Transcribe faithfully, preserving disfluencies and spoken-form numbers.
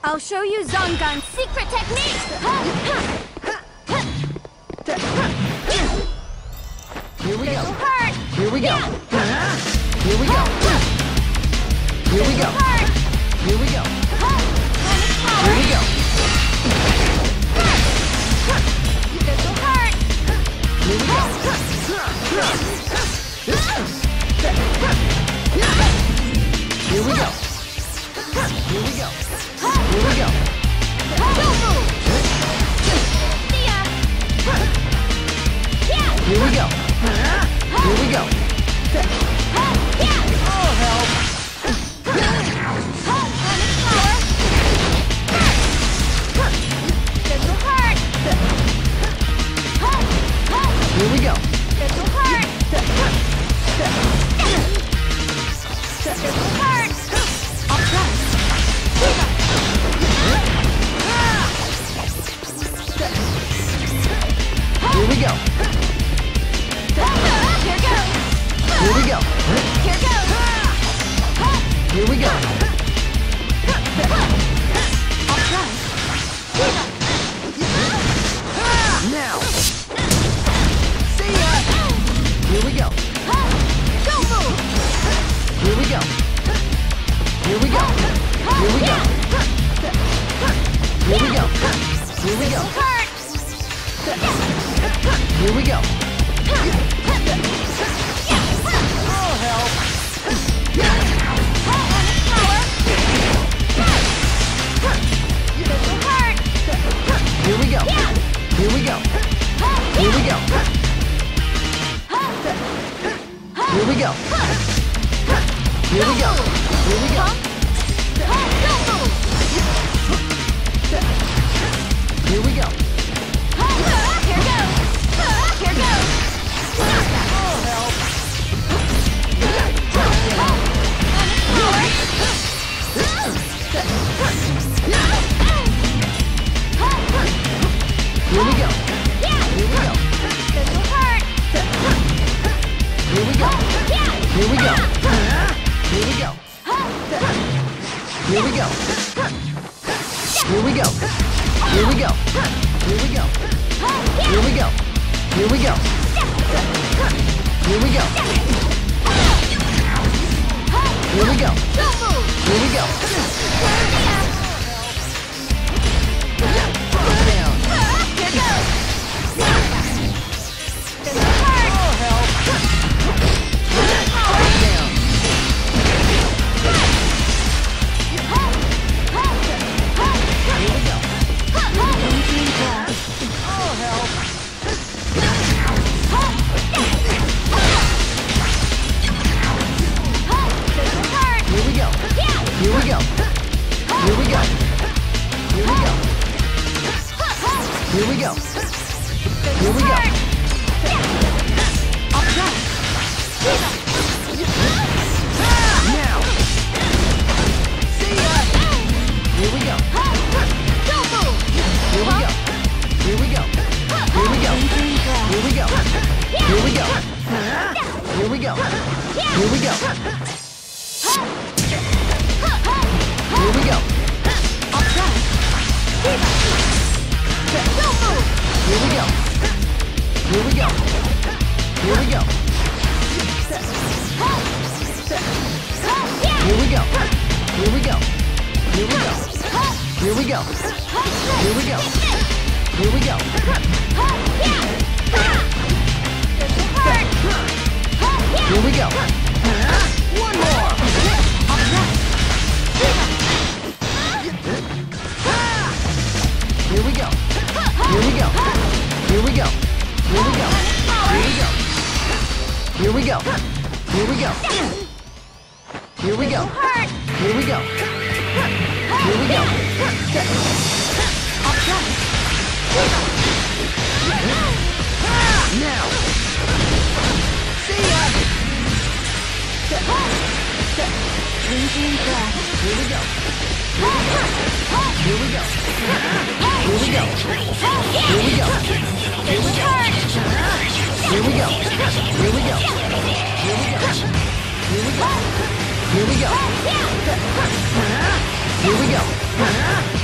I'll show you Zongan's secret technique! Here we go. This'll hurt! Here we go. Here we go. Here we go. Here we go. Here we go. This'll hurt! Here we go. Here we go. Here we go. Here we go. Here we go. Here we go. Oh, help! This'll hurt! Here we go. This'll hurt! This'll hurt! I'll try. Here we go. Here goes! Here we go. Here goes! Here we go. I'll try. Now. See ya. Here we go. Don't move! Here we go. Here we go. Here we go. Here we go. Here we go. Hurt! Here we go. Oh, help! This'll hurt! Here we go. Here we go. Here we go. Here we go. Here we go. Here we go. Don't move! Here we go. Here goes! Here goes! Oh, help! Here we go. Here we go. This'll hurt! Here we go. Here we go. Here we go. Here we go. Here we go. Here we go. Here we go. Here we go. Here we go. Here we go. Here we go. Don't move! Here we go. Down. Here goes! This'll hurt! Oh, help. Down. Here we go. Oh, help. This'll hurt! Here we go. Here we go. Here we go. Here we go. Here we go. Here we go. I'll try. Now. See ya. Here we go. Don't move! Here we go. Here we go. Here we go. Here we go. Here we go. Here we go. Here we go. Here we go. I'll try. Don't move! Here we go. Here we go. Here we go. Here we go. Here we go. Here we go. Here we go. Here we go. Here we go. This'll hurt! Here we go. One more. I'll try. Here we go. Here we go. Here we go. Here we go. Here we go. Here we go. Here we go. Hurt! Here we go. Here we go. I'll try. Now. See ya. Changing breath. Here we go. Here we go. Here we go. Here we go. Here we go. Here we go. Here we go. Here we go. Here we go. Here we go. Here we go.